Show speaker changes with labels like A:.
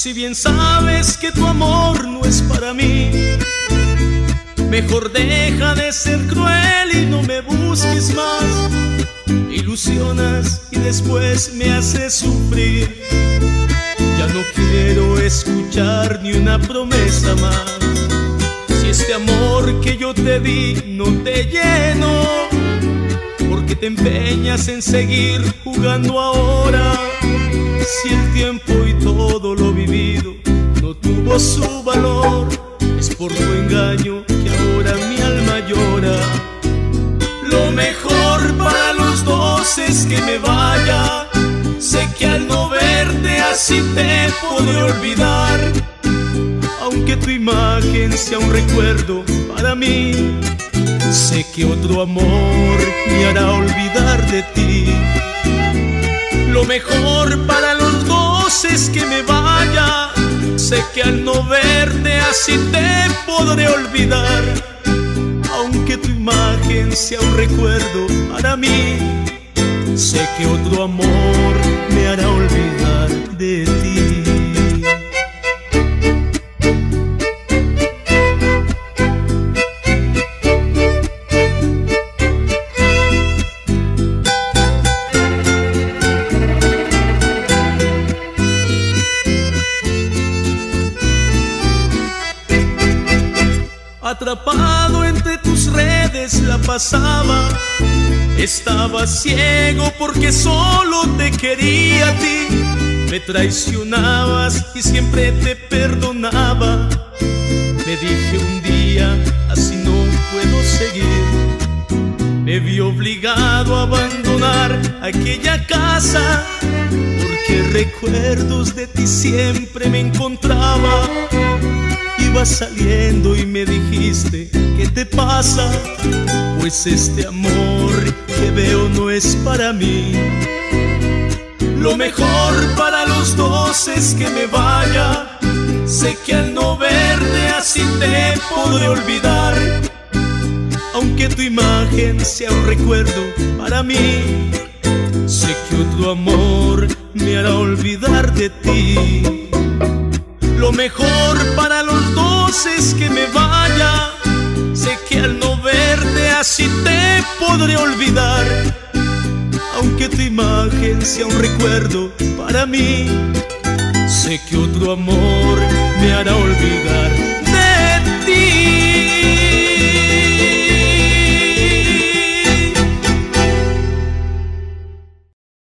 A: Si bien sabes que tu amor no es para mí, mejor deja de ser cruel y no me busques más. Me ilusionas y después me haces sufrir. Ya no quiero escuchar ni una promesa más. Si este amor que yo te di no te lleno, ¿por qué te empeñas en seguir jugando ahora? Si el tiempo y todo lo vivido no tuvo su valor, es por tu engaño que ahora mi alma llora. Lo mejor para los dos es que me vaya. Sé que al no verte así te podré olvidar, aunque tu imagen sea un recuerdo para mí. Sé que otro amor me hará olvidar de ti. Lo mejor para los dos es que me vaya. Sé que al no verte así te podré olvidar, aunque tu imagen sea un recuerdo para mí. Sé que otro amor me hará olvidar de ti. Atrapado entre tus redes la pasaba. Estaba ciego porque solo te quería a ti. Me traicionabas y siempre te perdonaba. Me dije un día, así no puedo seguir. Me vi obligado a abandonar aquella casa, porque recuerdos de ti siempre me encontraba. Ibas saliendo y me dijiste, ¿qué te pasa? Pues este amor que veo no es para mí. Lo mejor para los dos es que me vaya. Sé que al no verte así te podré olvidar, aunque tu imagen sea un recuerdo para mí. Sé que otro amor me hará olvidar de ti. Lo mejor para los dos es que me vaya. Sé que al no verte así te podré olvidar, aunque tu imagen sea un recuerdo para mí. Sé que otro amor me hará olvidar